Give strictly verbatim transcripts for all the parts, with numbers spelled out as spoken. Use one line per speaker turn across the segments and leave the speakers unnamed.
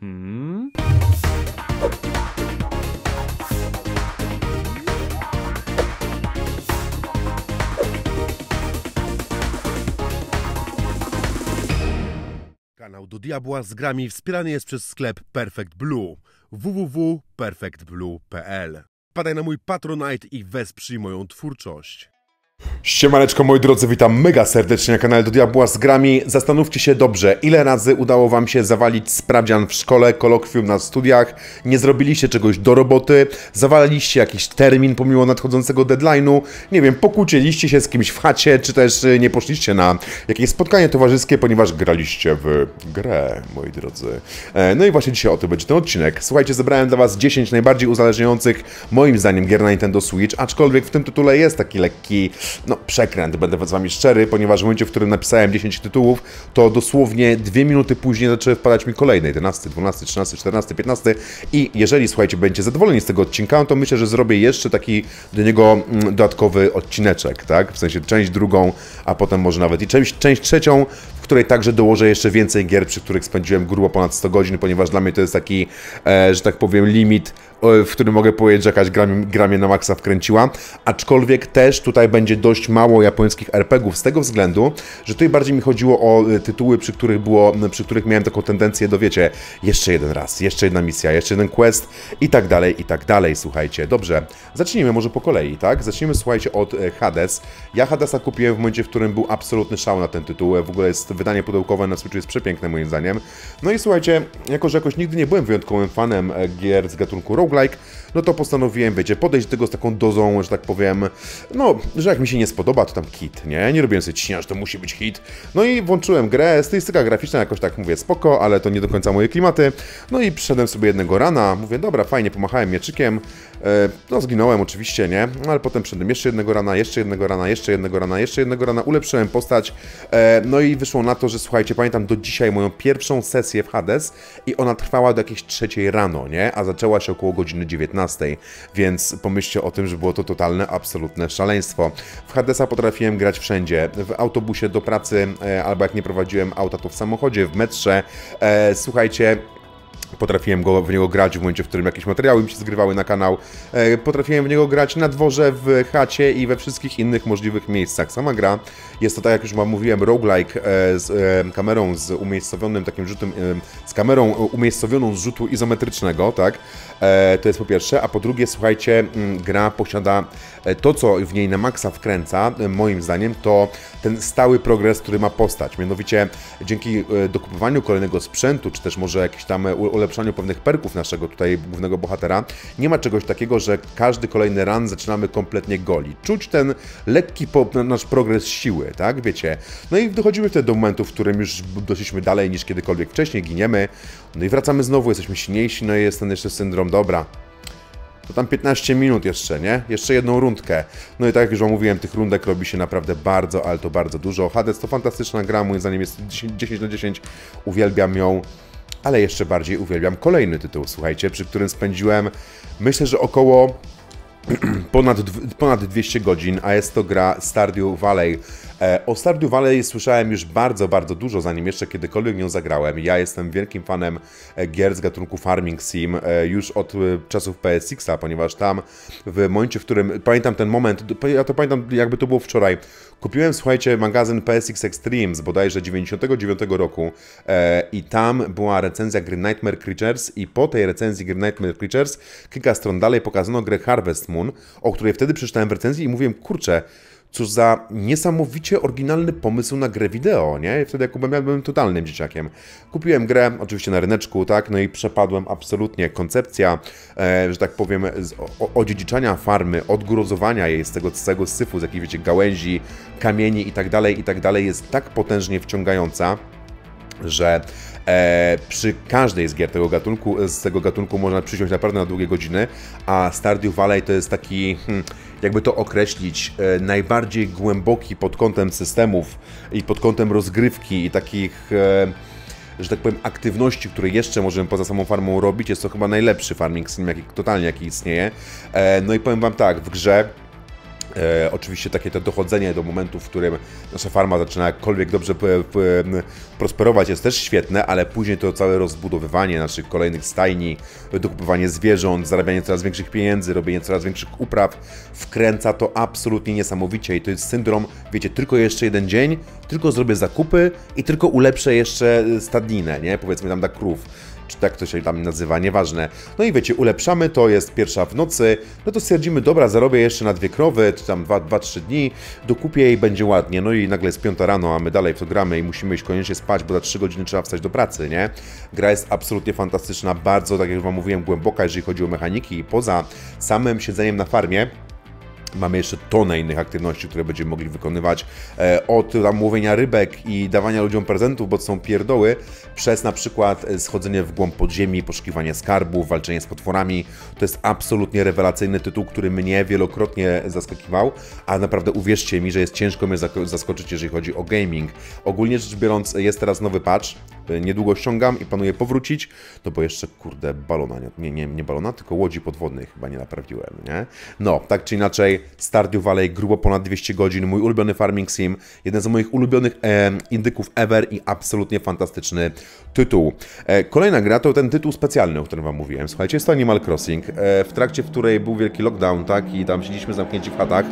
Mhm.
Kanał Do Diabła z grami wspierany jest przez sklep Perfect Blue w w w kropka perfect blue kropka p l. Wpadaj na mój Patronite i wesprzyj moją twórczość. Siemaneczko moi drodzy, witam mega serdecznie na kanale Do Diabła z grami. Zastanówcie się dobrze, ile razy udało wam się zawalić sprawdzian w szkole, kolokwium na studiach, nie zrobiliście czegoś do roboty, zawaliliście jakiś termin pomimo nadchodzącego deadline'u, nie wiem, pokłóciliście się z kimś w chacie, czy też nie poszliście na jakieś spotkanie towarzyskie, ponieważ graliście w grę, moi drodzy. No i właśnie dzisiaj o tym będzie ten odcinek. Słuchajcie, zebrałem dla was dziesięć najbardziej uzależniających, moim zdaniem, gier na Nintendo Switch, aczkolwiek w tym tytule jest taki lekki, no, przekręt, będę z wami szczery, ponieważ w momencie, w którym napisałem dziesięć tytułów, to dosłownie dwie minuty później zaczęły wpadać mi kolejne, jedenasty, dwunasty, trzynasty, czternasty, piętnasty i jeżeli, słuchajcie, będziecie zadowoleni z tego odcinka, to myślę, że zrobię jeszcze taki do niego mm, dodatkowy odcineczek, tak? W sensie część drugą, a potem może nawet i część, część trzecią, w której także dołożę jeszcze więcej gier, przy których spędziłem grubo ponad sto godzin, ponieważ dla mnie to jest taki, e, że tak powiem, limit, w którym mogę powiedzieć, że jakaś gra, gra mnie na maksa wkręciła, aczkolwiek też tutaj będzie dość mało japońskich er pe gie ów z tego względu, że tutaj bardziej mi chodziło o tytuły, przy których było, przy których miałem taką tendencję do, wiecie, jeszcze jeden raz, jeszcze jedna misja, jeszcze jeden quest i tak dalej, i tak dalej, słuchajcie. Dobrze, zacznijmy może po kolei, tak? Zacznijmy, słuchajcie, od Hades. Ja Hadesa kupiłem w momencie, w którym był absolutny szał na ten tytuł, w ogóle jest wydanie pudełkowe na Switchu jest przepiękne moim zdaniem. No i słuchajcie, jako że jakoś nigdy nie byłem wyjątkowym fanem gier z gatunku roguelike, no to postanowiłem, wiecie, podejść do tego z taką dozą, że tak powiem, no, że jak mi się nie spodoba, to tam hit, nie? Nie robiłem sobie ciśnienia, że to musi być hit. No i włączyłem grę, stylistyka graficzna jakoś tak, mówię, spoko, ale to nie do końca moje klimaty. No i przyszedłem sobie jednego rana, mówię, dobra, fajnie, pomachałem mieczykiem, no zginąłem oczywiście, nie? No, ale potem przyszedłem jeszcze jednego rana, jeszcze jednego rana, jeszcze jednego rana, jeszcze jednego rana, ulepszyłem postać, no i wyszło na to, że słuchajcie, pamiętam do dzisiaj moją pierwszą sesję w Hades i ona trwała do jakiejś trzeciej rano, nie? A zaczęła się około godziny dziewiętnastej, więc pomyślcie o tym, że było to totalne, absolutne szaleństwo. W Hadesa potrafiłem grać wszędzie, w autobusie do pracy, albo jak nie prowadziłem auta, to w samochodzie, w metrze, słuchajcie, potrafiłem go, w niego grać w momencie, w którym jakieś materiały mi się zgrywały na kanał. E, potrafiłem w niego grać na dworze, w chacie i we wszystkich innych możliwych miejscach. Sama gra jest to, tak jak już wam mówiłem, roguelike e, z e, kamerą z umiejscowionym takim rzutem, e, z kamerą umiejscowioną z rzutu izometrycznego, tak? E, to jest po pierwsze, a po drugie, słuchajcie, m, gra posiada e, to, co w niej na maksa wkręca, e, moim zdaniem, to ten stały progres, który ma postać. Mianowicie dzięki e, dokupowaniu kolejnego sprzętu, czy też może jakiś tam ulepszaniu pewnych perków naszego tutaj głównego bohatera, nie ma czegoś takiego, że każdy kolejny run zaczynamy kompletnie goli. Czuć ten lekki po, nasz progres siły, tak, wiecie. No i dochodzimy wtedy do momentu, w którym już doszliśmy dalej niż kiedykolwiek wcześniej, giniemy, no i wracamy znowu, jesteśmy silniejsi, no i jest ten jeszcze syndrom, dobra. To tam piętnaście minut jeszcze, nie? Jeszcze jedną rundkę. No i tak jak już wam mówiłem, tych rundek robi się naprawdę bardzo, ale to bardzo dużo. Hades to fantastyczna gra, moim zdaniem jest dziesięć na dziesięć, uwielbiam ją. Ale jeszcze bardziej uwielbiam kolejny tytuł, słuchajcie, przy którym spędziłem, myślę, że około ponad, ponad dwieście godzin, a jest to gra Stardew Valley. O Stardew Valley słyszałem już bardzo, bardzo dużo, zanim jeszcze kiedykolwiek nią zagrałem. Ja jestem wielkim fanem gier z gatunku Farming Sim już od czasów P S X a, ponieważ tam w momencie, w którym, pamiętam ten moment, ja to pamiętam jakby to było wczoraj, kupiłem, słuchajcie, magazyn P S X Extreme z bodajże dziewięćdziesiątego dziewiątego roku e, i tam była recenzja gry Nightmare Creatures i po tej recenzji gry Nightmare Creatures kilka stron dalej pokazano grę Harvest Moon, o której wtedy przeczytałem w recenzji i mówiłem, kurczę, cóż za niesamowicie oryginalny pomysł na grę wideo, nie? I wtedy jak byłem totalnym dzieciakiem. Kupiłem grę, oczywiście na ryneczku, tak? No i przepadłem absolutnie. Koncepcja, e, że tak powiem, z, o, odziedziczania farmy, odgruzowania jej z tego całego syfu, z jakichś, wiecie, gałęzi, kamieni i tak dalej, i tak dalej, jest tak potężnie wciągająca, że e, przy każdej z gier tego gatunku, z tego gatunku można przysiąść naprawdę na długie godziny, a Stardew Valley to jest taki, hmm, jakby to określić, e, najbardziej głęboki pod kątem systemów i pod kątem rozgrywki i takich, e, że tak powiem, aktywności, które jeszcze możemy poza samą farmą robić. Jest to chyba najlepszy farming sim, jaki totalnie jaki istnieje. E, no i powiem wam tak, w grze E, oczywiście takie to dochodzenie do momentu, w którym nasza farma zaczyna jakkolwiek dobrze p, p, prosperować, jest też świetne, ale później to całe rozbudowywanie naszych kolejnych stajni, dokupywanie zwierząt, zarabianie coraz większych pieniędzy, robienie coraz większych upraw, wkręca to absolutnie niesamowicie i to jest syndrom, wiecie, tylko jeszcze jeden dzień, tylko zrobię zakupy i tylko ulepszę jeszcze stadninę, nie? Powiedzmy tam dla krów. Czy tak to się tam nazywa, nieważne. No i wiecie, ulepszamy, to jest pierwsza w nocy, no to stwierdzimy, dobra, zarobię jeszcze na dwie krowy, czy tam dwa trzy dni, dokupię i będzie ładnie. No i nagle jest piąta rano, a my dalej w to gramy i musimy iść koniecznie spać, bo za trzy godziny trzeba wstać do pracy, nie? Gra jest absolutnie fantastyczna, bardzo, tak jak wam mówiłem, głęboka, jeżeli chodzi o mechaniki i poza samym siedzeniem na farmie, mamy jeszcze tonę innych aktywności, które będziemy mogli wykonywać, e, od tam łowienia rybek i dawania ludziom prezentów, bo to są pierdoły, przez na przykład schodzenie w głąb podziemi, poszukiwanie skarbów, walczenie z potworami. To jest absolutnie rewelacyjny tytuł, który mnie wielokrotnie zaskakiwał, a naprawdę uwierzcie mi, że jest ciężko mnie zaskoczyć, jeżeli chodzi o gaming. Ogólnie rzecz biorąc, jest teraz nowy patch, niedługo ściągam i planuję powrócić, no bo jeszcze, kurde, balona, nie, nie, nie balona, tylko łodzi podwodnej chyba nie naprawiłem, nie? No, tak czy inaczej, Stardew Valley, grubo ponad dwieście godzin, mój ulubiony farming sim, jeden z moich ulubionych e, indyków ever i absolutnie fantastyczny tytuł. E, kolejna gra to ten tytuł specjalny, o którym wam mówiłem. Słuchajcie, jest to Animal Crossing, e, w trakcie w której był wielki lockdown, tak, i tam siedzieliśmy zamknięci w chatach.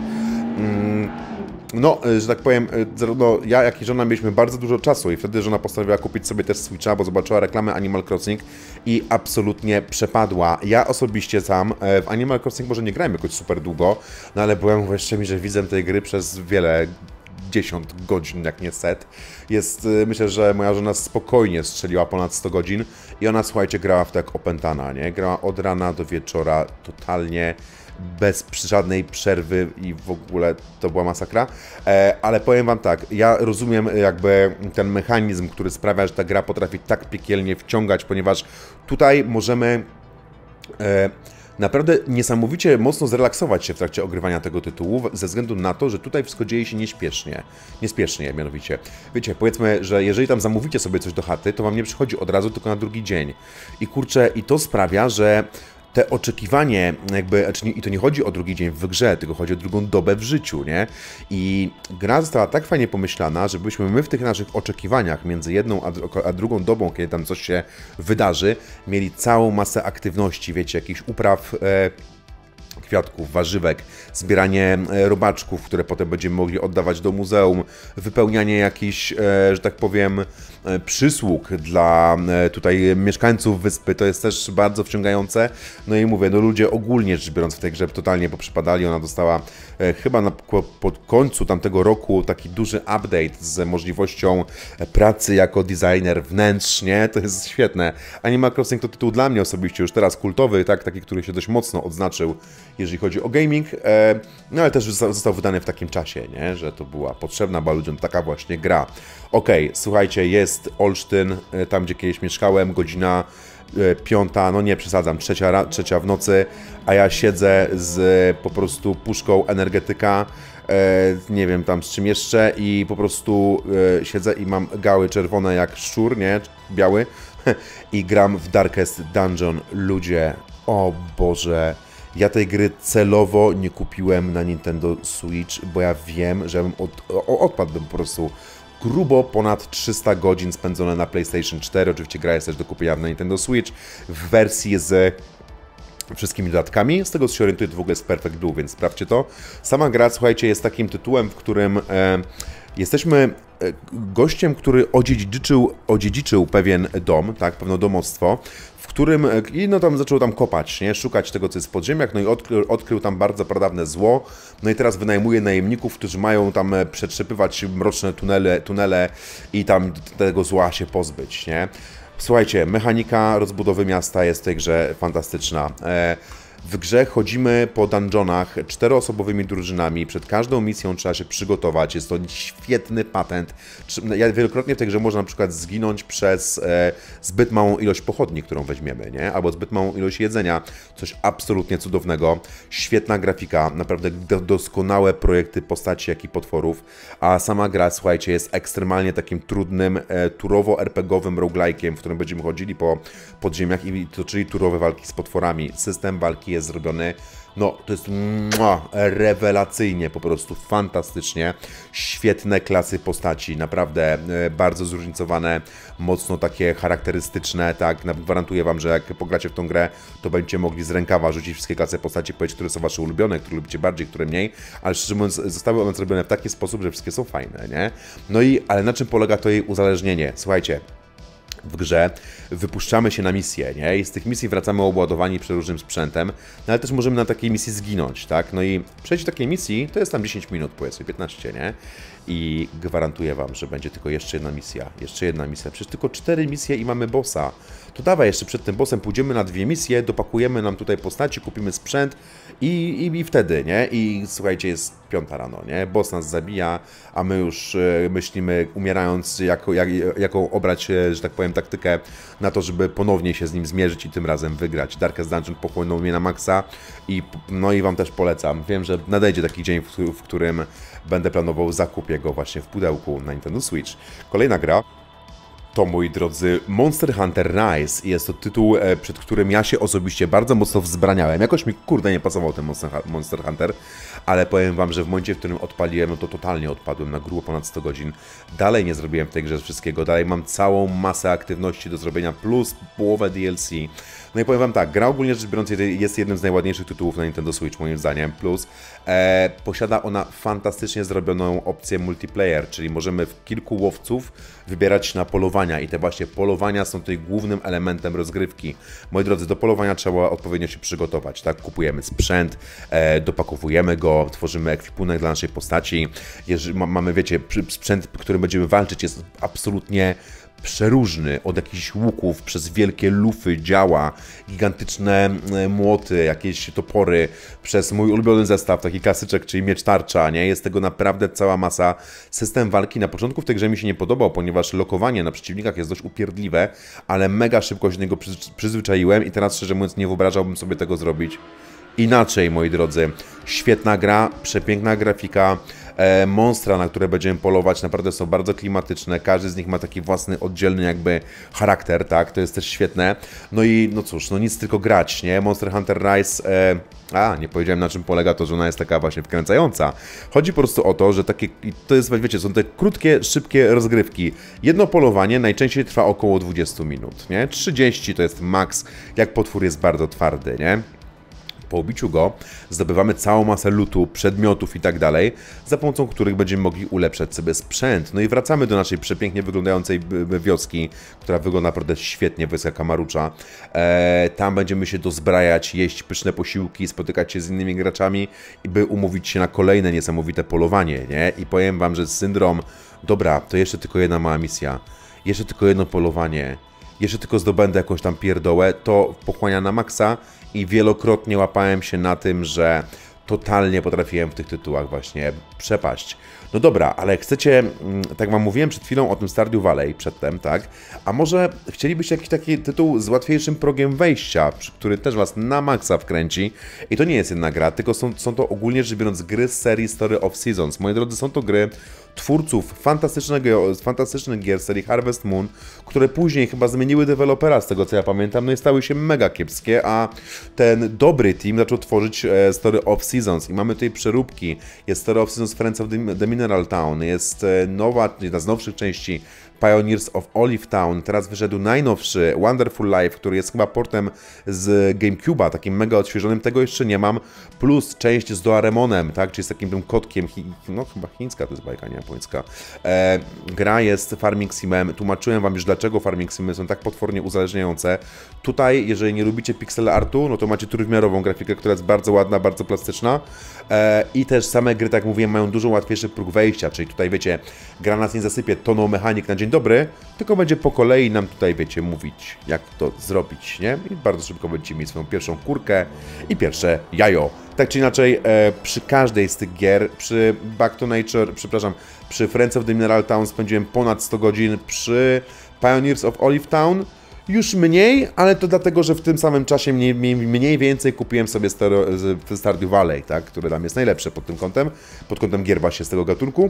Mm. No, że tak powiem, zarówno ja, jak i żona mieliśmy bardzo dużo czasu i wtedy żona postanowiła kupić sobie też Switcha, bo zobaczyła reklamę Animal Crossing i absolutnie przepadła. Ja osobiście sam w Animal Crossing może nie grałem jakoś super długo, no ale byłem właściwie, że widzę tej gry przez wiele dziesiąt godzin, jak nie set. Jest, myślę, że moja żona spokojnie strzeliła ponad sto godzin i ona, słuchajcie, grała w to jak opętana, nie? Grała od rana do wieczora totalnie, bez żadnej przerwy i w ogóle to była masakra, e, ale powiem wam tak, ja rozumiem jakby ten mechanizm, który sprawia, że ta gra potrafi tak piekielnie wciągać, ponieważ tutaj możemy e, naprawdę niesamowicie mocno zrelaksować się w trakcie ogrywania tego tytułu, ze względu na to, że tutaj wszystko dzieje się nieśpiesznie. Niespiesznie mianowicie. Wiecie, powiedzmy, że jeżeli tam zamówicie sobie coś do chaty, to wam nie przychodzi od razu, tylko na drugi dzień. I kurczę, i to sprawia, że te oczekiwanie, jakby, znaczy nie, i to nie chodzi o drugi dzień w grze, tylko chodzi o drugą dobę w życiu, nie? I gra została tak fajnie pomyślana, żebyśmy my w tych naszych oczekiwaniach między jedną a, a drugą dobą, kiedy tam coś się wydarzy, mieli całą masę aktywności, wiecie, jakichś upraw e, kwiatków, warzywek, zbieranie robaczków, które potem będziemy mogli oddawać do muzeum, wypełnianie jakichś, że tak powiem, przysług dla tutaj mieszkańców wyspy, to jest też bardzo wciągające. No i mówię, no ludzie ogólnie rzecz biorąc w tej grze totalnie poprzypadali, ona dostała chyba na, pod końcu tamtego roku taki duży update z możliwością pracy jako designer wnętrz, nie? To jest świetne. Animal Crossing to tytuł dla mnie osobiście już teraz kultowy, tak, taki, który się dość mocno odznaczył, jeżeli chodzi o gaming, no ale też został wydany w takim czasie, nie? Że to była potrzebna była ludziom taka właśnie gra. Okej, okay, słuchajcie, jest Olsztyn, tam gdzie kiedyś mieszkałem, godzina piąta, no nie przesadzam, trzecia, trzecia w nocy, a ja siedzę z po prostu puszką energetyka, nie wiem tam z czym jeszcze i po prostu siedzę i mam gały czerwone jak szczur, nie? Biały i gram w Darkest Dungeon. Ludzie, o Boże, ja tej gry celowo nie kupiłem na Nintendo Switch, bo ja wiem, że bym od, odpadłbym po prostu grubo ponad trzysta godzin spędzone na PlayStation cztery. Oczywiście gra jest też do kupienia na Nintendo Switch w wersji z wszystkimi dodatkami. Z tego co się orientuję, to w ogóle jest Perfect Blue, więc sprawdźcie to. Sama gra, słuchajcie, jest takim tytułem, w którym e, jesteśmy gościem, który odziedziczył, odziedziczył pewien dom, tak, pewne domostwo, w którym, i no tam zaczął tam kopać, nie, szukać tego, co jest w podziemiach, no i odkrył, odkrył tam bardzo pradawne zło, no i teraz wynajmuje najemników, którzy mają tam przetrzepywać mroczne tunele, tunele i tam tego zła się pozbyć, nie. Słuchajcie, mechanika rozbudowy miasta jest w tej grze fantastyczna. E, W grze chodzimy po dungeonach czteroosobowymi drużynami. Przed każdą misją trzeba się przygotować. Jest to świetny patent. Ja wielokrotnie w tej grze można na przykład zginąć przez e, zbyt małą ilość pochodni, którą weźmiemy, nie? Albo zbyt małą ilość jedzenia. Coś absolutnie cudownego. Świetna grafika. Naprawdę do, doskonałe projekty postaci, jak i potworów. A sama gra, słuchajcie, jest ekstremalnie takim trudnym, e, turowo-er pe gie owym roguelike'iem, w którym będziemy chodzili po podziemiach i toczyli turowe walki z potworami. System walki jaki jest zrobiony. No, to jest mua, rewelacyjnie, po prostu fantastycznie. Świetne klasy postaci, naprawdę e, bardzo zróżnicowane, mocno takie charakterystyczne, tak, gwarantuję wam, że jak pogracie w tą grę, to będziecie mogli z rękawa rzucić wszystkie klasy postaci, powiedzieć, które są wasze ulubione, które lubicie bardziej, które mniej, ale szczerze mówiąc, zostały one zrobione w taki sposób, że wszystkie są fajne, nie? No i, ale na czym polega to jej uzależnienie? Słuchajcie, w grze wypuszczamy się na misję, nie? I z tych misji wracamy obładowani przeróżnym sprzętem, no ale też możemy na takiej misji zginąć, tak? No i przejście takiej misji to jest tam dziesięć minut, powiedzmy, piętnaście, nie? I gwarantuję wam, że będzie tylko jeszcze jedna misja, jeszcze jedna misja, przecież tylko cztery misje i mamy bossa. To dawaj, jeszcze przed tym bossem pójdziemy na dwie misje, dopakujemy nam tutaj postaci, kupimy sprzęt i, i, i wtedy, nie? I słuchajcie, jest piąta rano, nie? Boss nas zabija, a my już e, myślimy, umierając, jako, jak, jaką obrać, e, że tak powiem, taktykę na to, żeby ponownie się z nim zmierzyć i tym razem wygrać. Darkest Dungeon pochłonął mnie na maksa i no i wam też polecam. Wiem, że nadejdzie taki dzień, w, w którym będę planował zakup jego właśnie w pudełku na Nintendo Switch. Kolejna gra to, moi drodzy, Monster Hunter Rise. Jest to tytuł, przed którym ja się osobiście bardzo mocno wzbraniałem. Jakoś mi, kurde, nie pasował ten Monster Hunter, ale powiem wam, że w momencie, w którym odpaliłem, no to totalnie odpadłem na grubo ponad sto godzin. Dalej nie zrobiłem w tej grze wszystkiego, dalej mam całą masę aktywności do zrobienia, plus połowę D L C. No i powiem wam tak, gra ogólnie rzecz biorąc jest jednym z najładniejszych tytułów na Nintendo Switch, moim zdaniem, plus e, posiada ona fantastycznie zrobioną opcję multiplayer, czyli możemy w kilku łowców wybierać na polowania i te właśnie polowania są tutaj głównym elementem rozgrywki. Moi drodzy, do polowania trzeba odpowiednio się przygotować, tak? Kupujemy sprzęt, e, dopakowujemy go, tworzymy ekwipunek dla naszej postaci. Jeżeli ma, mamy, wiecie, sprzęt, którym będziemy walczyć, jest absolutnie przeróżny, od jakichś łuków, przez wielkie lufy, działa, gigantyczne młoty, jakieś topory, przez mój ulubiony zestaw, taki klasyczek, czyli miecz tarcza, nie? Jest tego naprawdę cała masa. System walki na początku w tej grze mi się nie podobał, ponieważ lokowanie na przeciwnikach jest dość upierdliwe, ale mega szybko się do niego przyzwyczaiłem i teraz, szczerze mówiąc, nie wyobrażałbym sobie tego zrobić inaczej, moi drodzy. Świetna gra, przepiękna grafika, e, monstra, na które będziemy polować, naprawdę są bardzo klimatyczne, każdy z nich ma taki własny, oddzielny jakby charakter, tak, to jest też świetne. No i no cóż, no nic tylko grać, nie? Monster Hunter Rise, e, a, nie powiedziałem, na czym polega to, że ona jest taka właśnie wkręcająca. Chodzi po prostu o to, że takie, to jest, wiecie, są te krótkie, szybkie rozgrywki. Jedno polowanie najczęściej trwa około dwadzieścia minut, nie? trzydzieści to jest maks, jak potwór jest bardzo twardy, nie? Po ubiciu go zdobywamy całą masę lootu, przedmiotów i tak dalej, za pomocą których będziemy mogli ulepszać sobie sprzęt. No i wracamy do naszej przepięknie wyglądającej wioski, która wygląda naprawdę świetnie, wioska Kamarucza. Eee, tam będziemy się dozbrajać, jeść pyszne posiłki, spotykać się z innymi graczami, by umówić się na kolejne niesamowite polowanie, nie? I powiem wam, że syndrom, dobra, to jeszcze tylko jedna mała misja, jeszcze tylko jedno polowanie, jeszcze tylko zdobędę jakąś tam pierdołę, to pochłania na maksa i wielokrotnie łapałem się na tym, że totalnie potrafiłem w tych tytułach właśnie przepaść. No dobra, ale chcecie, tak wam mówiłem przed chwilą o tym Stardew Valley przedtem, tak? A może chcielibyście jakiś taki tytuł z łatwiejszym progiem wejścia, który też was na maksa wkręci? I to nie jest jedna gra, tylko są, są to ogólnie rzecz biorąc gry z serii Story of Seasons. Moi drodzy, są to gry twórców fantastycznego, fantastycznych gier serii Harvest Moon, które później chyba zmieniły dewelopera, z tego co ja pamiętam, no i stały się mega kiepskie, a ten dobry team zaczął tworzyć Story of Seasons i mamy tutaj przeróbki. Jest Story of Seasons Friends of the Mineral Town, jest nowa, jedna z nowszych części Pioneers of Olive Town, teraz wyszedł najnowszy Wonderful Life, który jest chyba portem z GameCube'a, takim mega odświeżonym, tego jeszcze nie mam, plus część z Doraemonem, tak, czyli z takim tym kotkiem, no chyba chińska to jest bajka, nie japońska. E, gra jest Farming Simem, tłumaczyłem wam już dlaczego Farming Simy są tak potwornie uzależniające. Tutaj, jeżeli nie lubicie pixel artu, no to macie trójwymiarową grafikę, która jest bardzo ładna, bardzo plastyczna e, i też same gry, tak jak mówiłem, mają dużo łatwiejszy próg wejścia, czyli tutaj wiecie, gra nas nie zasypie toną mechanik na dzień dobry, tylko będzie po kolei nam tutaj, wiecie, mówić, jak to zrobić, nie? I bardzo szybko będziecie mieć swoją pierwszą kurkę i pierwsze jajo. Tak czy inaczej, e, przy każdej z tych gier, przy Back to Nature, przepraszam, przy Friends of the Mineral Town spędziłem ponad sto godzin, przy Pioneers of Olive Town już mniej, ale to dlatego, że w tym samym czasie mniej, mniej, mniej więcej kupiłem sobie Stardew Valley, tak, które tam jest najlepsze pod tym kątem, pod kątem gier właśnie z tego gatunku.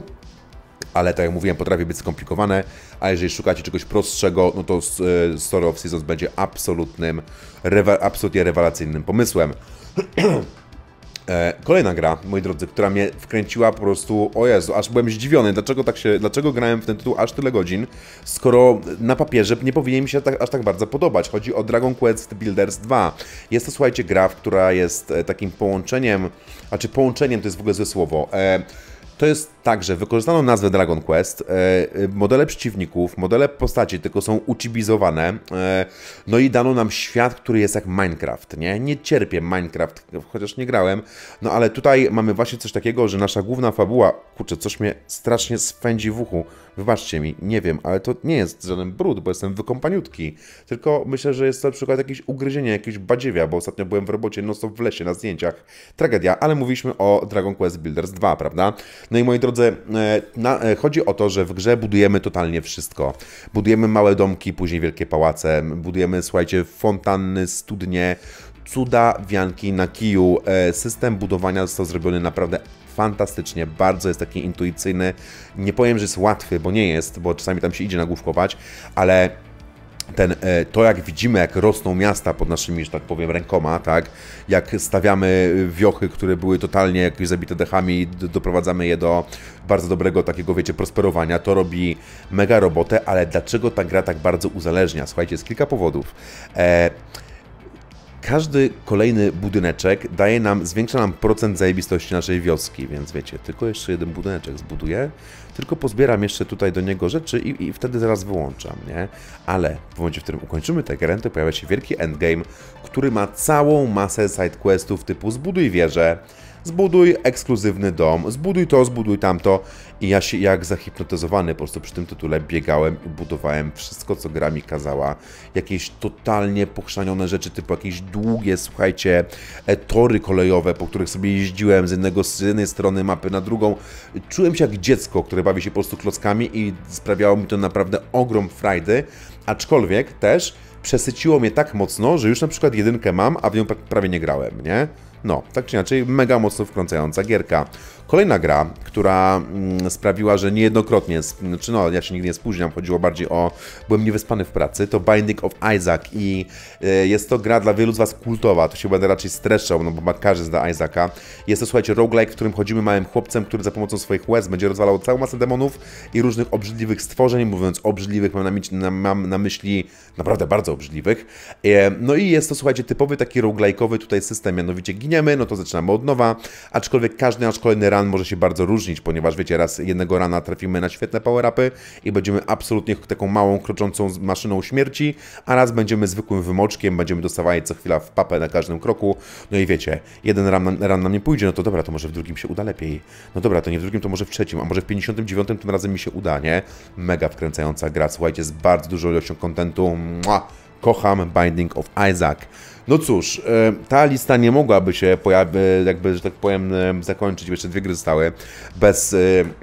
Ale tak jak mówiłem, potrafi być skomplikowane, a jeżeli szukacie czegoś prostszego, no to Story of Seasons będzie absolutnym, rewa absolutnie rewelacyjnym pomysłem. E, kolejna gra, moi drodzy, która mnie wkręciła po prostu, o Jezu, aż byłem zdziwiony, dlaczego tak się, dlaczego grałem w ten tytuł aż tyle godzin, skoro na papierze nie powinien mi się tak, aż tak bardzo podobać. Chodzi o Dragon Quest Builders dwa. Jest to, słuchajcie, gra, która jest takim połączeniem, znaczy połączeniem to jest w ogóle złe słowo. E, To jest tak, że wykorzystano nazwę Dragon Quest, e, modele przeciwników, modele postaci tylko są uchibizowane, e, no i dano nam świat, który jest jak Minecraft, nie? Nie cierpię Minecraft, chociaż nie grałem, no ale tutaj mamy właśnie coś takiego, że nasza główna fabuła, kurczę, coś mnie strasznie swędzi w uchu, wybaczcie mi, nie wiem, ale to nie jest żaden brud, bo jestem wykąpaniutki, tylko myślę, że jest to na przykład jakieś ugryzienie, jakieś badziewia, bo ostatnio byłem w robocie non-stop w lesie na zdjęciach, tragedia, ale mówiliśmy o Dragon Quest Builders dwa, prawda? No i moi drodzy, na, chodzi o to, że w grze budujemy totalnie wszystko. Budujemy małe domki, później wielkie pałace, budujemy, słuchajcie, fontanny, studnie, cuda, wianki na kiju. System budowania został zrobiony naprawdę fantastycznie, bardzo jest taki intuicyjny. Nie powiem, że jest łatwy, bo nie jest, bo czasami tam się idzie nagłówkować, ale ten, to jak widzimy, jak rosną miasta pod naszymi, że tak powiem, rękoma, tak, jak stawiamy wiochy, które były totalnie jakieś zabite dechami, doprowadzamy je do bardzo dobrego takiego, wiecie, prosperowania, to robi mega robotę, ale dlaczego ta gra tak bardzo uzależnia? Słuchajcie, jest kilka powodów. E Każdy kolejny budyneczek daje nam, zwiększa nam procent zajebistości naszej wioski, więc wiecie, tylko jeszcze jeden budyneczek zbuduję, tylko pozbieram jeszcze tutaj do niego rzeczy i, i wtedy zaraz wyłączam, nie? Ale w momencie, w którym ukończymy tę grę, to pojawia się wielki endgame, który ma całą masę sidequestów typu zbuduj wieżę, zbuduj ekskluzywny dom, zbuduj to, zbuduj tamto i ja się jak zahipnotyzowany po prostu przy tym tytule biegałem i budowałem wszystko, co gra mi kazała. Jakieś totalnie pochrzanione rzeczy, typu jakieś długie, słuchajcie, tory kolejowe, po których sobie jeździłem z, jednego, z jednej strony mapy na drugą. Czułem się jak dziecko, które bawi się po prostu klockami i sprawiało mi to naprawdę ogrom frajdy, aczkolwiek też przesyciło mnie tak mocno, że już na przykład jedynkę mam, a w nią prawie nie grałem, nie? No, tak czy inaczej, mega mocno wkręcająca gierka. Kolejna gra, która mm, sprawiła, że niejednokrotnie, znaczy no, ja się nigdy nie spóźniam, chodziło bardziej o, byłem niewyspany w pracy, to Binding of Isaac i y, jest to gra dla wielu z Was kultowa, to się będę raczej streszczał, no bo każdy zna Isaaca. Jest to, słuchajcie, roguelike, w którym chodzimy małym chłopcem, który za pomocą swoich łez będzie rozwalał całą masę demonów i różnych obrzydliwych stworzeń, mówiąc obrzydliwych, mam na, na, mam na myśli naprawdę bardzo obrzydliwych. Y, no i jest to, słuchajcie, typowy taki roguelike'owy tutaj system, mianowicie giniemy, no to zaczynamy od nowa, aczkolwiek każdy nasz kolejny ran może się bardzo różnić, ponieważ wiecie, raz jednego rana trafimy na świetne power-upy i będziemy absolutnie taką małą, kroczącą maszyną śmierci, a raz będziemy zwykłym wymoczkiem, będziemy dostawali co chwila w papę na każdym kroku, no i wiecie, jeden ran, ran nam nie pójdzie, no to dobra, to może w drugim się uda lepiej, no dobra, to nie w drugim, to może w trzecim, a może w pięćdziesiątym dziewiątym tym razem mi się uda, nie? Mega wkręcająca gra, słuchajcie, z bardzo dużą ilością kontentu, mua, kocham Binding of Isaac. No cóż, ta lista nie mogłaby się pojawić, jakby, że tak powiem, zakończyć, jeszcze dwie gry zostały, bez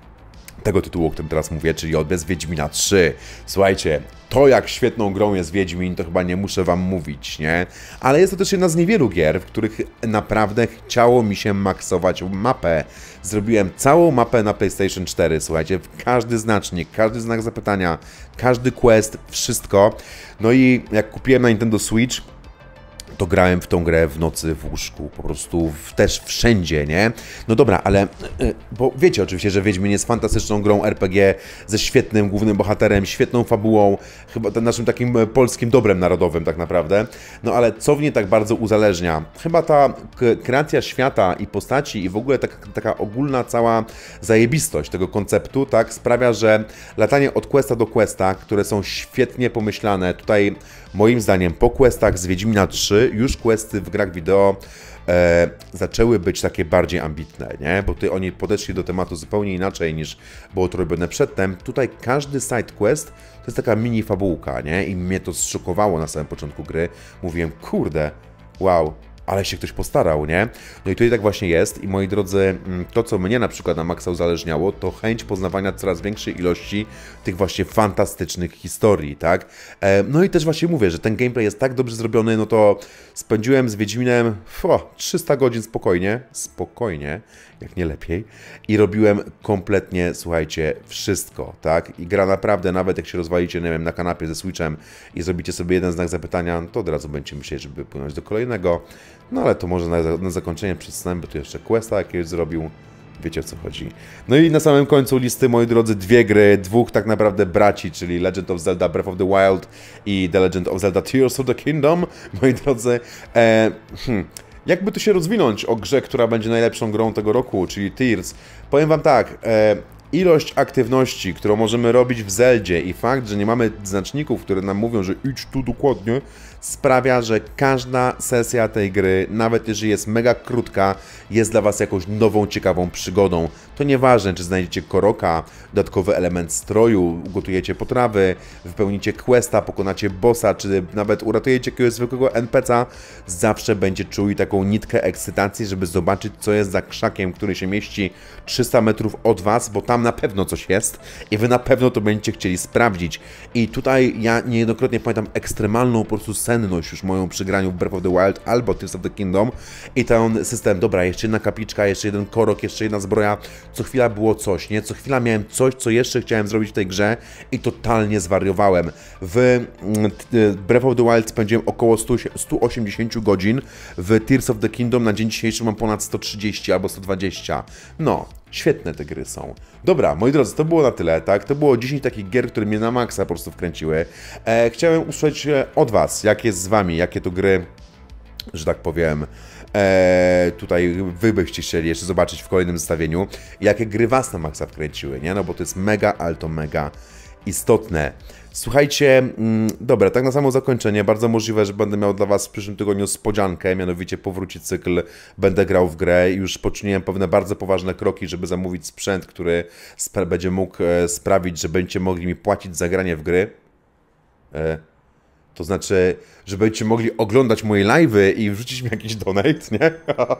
tego tytułu, o którym teraz mówię, czyli bez Wiedźmina trzy. Słuchajcie, to jak świetną grą jest Wiedźmin, to chyba nie muszę Wam mówić, nie? Ale jest to też jedna z niewielu gier, w których naprawdę chciało mi się maksować mapę. Zrobiłem całą mapę na PlayStation cztery, słuchajcie, każdy znacznik, każdy znak zapytania, każdy quest, wszystko. No i jak kupiłem na Nintendo Switch, to grałem w tą grę w nocy w łóżku, po prostu w, też wszędzie, nie? No dobra, ale, bo wiecie oczywiście, że Wiedźmin jest fantastyczną grą R P G ze świetnym głównym bohaterem, świetną fabułą, chyba ten naszym takim polskim dobrem narodowym tak naprawdę, no ale co w niej tak bardzo uzależnia? Chyba ta kreacja świata i postaci i w ogóle taka, taka ogólna cała zajebistość tego konceptu, tak, sprawia, że latanie od questa do questa, które są świetnie pomyślane, tutaj moim zdaniem po questach z Wiedźmina trzy już questy w grach wideo e, zaczęły być takie bardziej ambitne, nie? Bo tutaj oni podeszli do tematu zupełnie inaczej niż było to robione przedtem. Tutaj każdy side quest to jest taka mini fabułka, nie? I mnie to zszokowało na samym początku gry. Mówiłem, kurde, wow, ale się ktoś postarał, nie? No i tutaj tak właśnie jest i moi drodzy, to co mnie na przykład na maksa uzależniało, to chęć poznawania coraz większej ilości tych właśnie fantastycznych historii, tak? No i też właśnie mówię, że ten gameplay jest tak dobrze zrobiony, no to spędziłem z Wiedźminem o, trzysta godzin spokojnie, spokojnie, jak nie lepiej i robiłem kompletnie, słuchajcie, wszystko, tak? I gra naprawdę, nawet jak się rozwalicie, nie wiem, na kanapie ze Switchem i zrobicie sobie jeden znak zapytania, to od razu będziecie myśleć, żeby płynąć do kolejnego. No ale to może na, na zakończenie przestanę, by tu jeszcze questa jakiegoś zrobił. Wiecie, o co chodzi. No i na samym końcu listy, moi drodzy, dwie gry, dwóch tak naprawdę braci, czyli Legend of Zelda Breath of the Wild i The Legend of Zelda Tears of the Kingdom, moi drodzy. E, hmm. Jakby tu się rozwinąć o grze, która będzie najlepszą grą tego roku, czyli Tears? Powiem wam tak, e, ilość aktywności, którą możemy robić w Zeldzie i fakt, że nie mamy znaczników, które nam mówią, że idź tu dokładnie, sprawia, że każda sesja tej gry, nawet jeżeli jest mega krótka, jest dla was jakąś nową, ciekawą przygodą. To nieważne, czy znajdziecie koroka, dodatkowy element stroju, ugotujecie potrawy, wypełnicie questa, pokonacie bossa, czy nawet uratujecie jakiegoś zwykłego en pe ce a, zawsze będzie czuli taką nitkę ekscytacji, żeby zobaczyć, co jest za krzakiem, który się mieści trzysta metrów od was, bo tam na pewno coś jest i wy na pewno to będziecie chcieli sprawdzić. I tutaj ja niejednokrotnie pamiętam ekstremalną po prostu senność już moją przy graniu w Breath of the Wild albo Tears of the Kingdom i ten system, dobra, jeszcze jedna kapliczka, jeszcze jeden korok, jeszcze jedna zbroja, co chwila było coś, nie? Co chwila miałem coś, co jeszcze chciałem zrobić w tej grze i totalnie zwariowałem. W Breath of the Wild spędziłem około sto osiemdziesiąt godzin, w Tears of the Kingdom na dzień dzisiejszy mam ponad sto trzydzieści albo sto dwadzieścia. No, świetne te gry są. Dobra, moi drodzy, to było na tyle, tak? To było dziesięć takich gier, które mnie na maksa po prostu wkręciły. E, chciałem usłyszeć od was, jak jest z wami, jakie to gry, że tak powiem, e, tutaj wy byście chcieli jeszcze zobaczyć w kolejnym zestawieniu, jakie gry was na maksa wkręciły, nie? No bo to jest mega, ale to mega istotne. Słuchajcie, mm, dobra, tak na samo zakończenie, bardzo możliwe, że będę miał dla was w przyszłym tygodniu spodziankę, mianowicie powróci cykl, będę grał w grę i już poczyniłem pewne bardzo poważne kroki, żeby zamówić sprzęt, który będzie mógł e, sprawić, że będziecie mogli mi płacić za granie w gry. E, to znaczy, że będziecie mogli oglądać moje live'y i wrzucić mi jakiś donate, nie?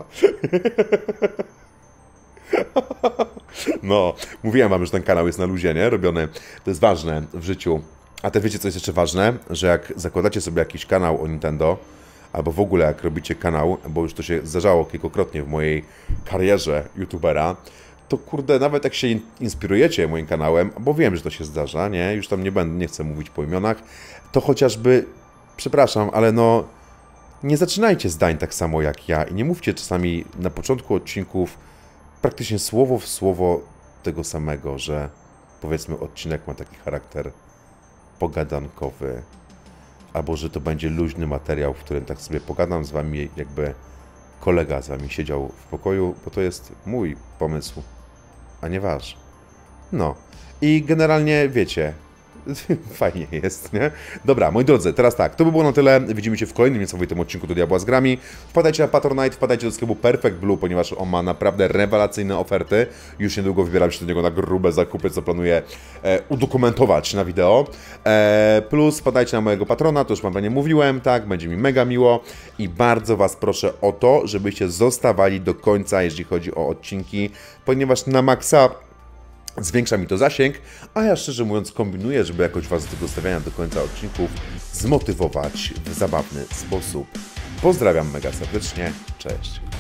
No, mówiłem wam, że ten kanał jest na luzie, nie? Robiony. To jest ważne w życiu. A te wiecie, co jest jeszcze ważne? Że jak zakładacie sobie jakiś kanał o Nintendo, albo w ogóle jak robicie kanał, bo już to się zdarzało kilkukrotnie w mojej karierze youtubera, to kurde, nawet jak się inspirujecie moim kanałem, bo wiem, że to się zdarza, nie? Już tam nie będę, nie chcę mówić po imionach, to chociażby, przepraszam, ale no, nie zaczynajcie zdań tak samo jak ja i nie mówcie czasami na początku odcinków praktycznie słowo w słowo tego samego, że powiedzmy odcinek ma taki charakter pogadankowy, albo że to będzie luźny materiał, w którym tak sobie pogadam z wami, jakby kolega z wami siedział w pokoju, bo to jest mój pomysł, a nie wasz. No i generalnie wiecie, fajnie jest, nie? Dobra, moi drodzy, teraz tak, to by było na tyle. Widzimy się w kolejnym niesamowitym odcinku do Diabła z grami. Wpadajcie na Patronite, wpadajcie do sklepu Perfect Blue, ponieważ on ma naprawdę rewelacyjne oferty. Już niedługo wybieram się do niego na grube zakupy, co planuję e, udokumentować na wideo. E, plus wpadajcie na mojego patrona, to już wam nie mówiłem, tak? Będzie mi mega miło i bardzo was proszę o to, żebyście zostawali do końca, jeżeli chodzi o odcinki, ponieważ na maksa zwiększa mi to zasięg, a ja szczerze mówiąc kombinuję, żeby jakoś was do tego stawiania do końca odcinków zmotywować w zabawny sposób. Pozdrawiam mega serdecznie, cześć!